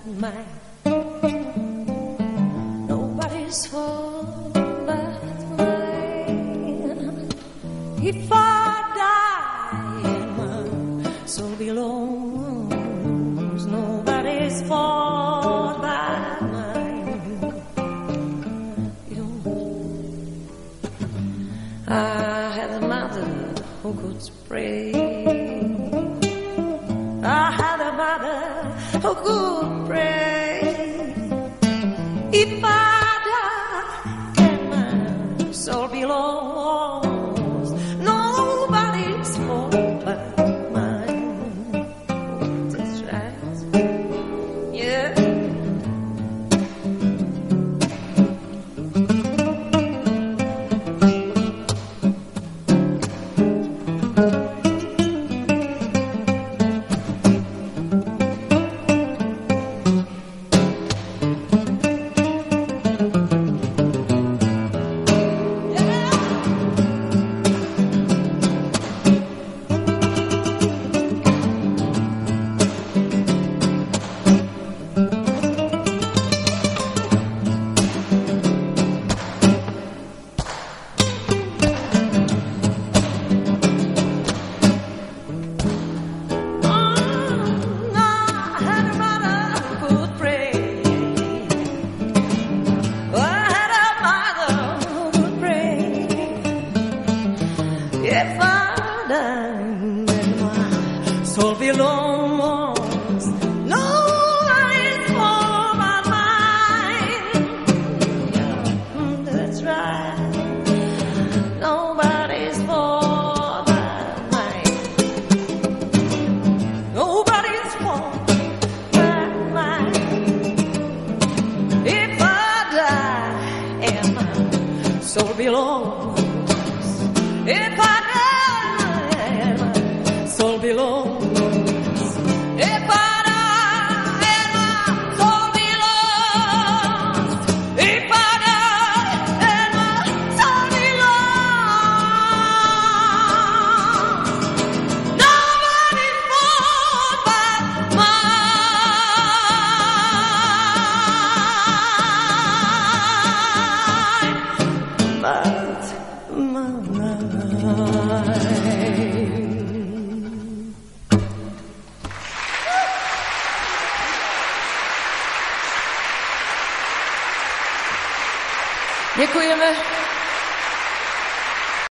mine. Nobody's fault but mine. If I die and my soul belongs, nobody's fault but mine. I had a mother who could pray. I had a mother who could pray. If I die and my soul belongs, nobody's fault but mine. That's right. Yeah. Děkujeme.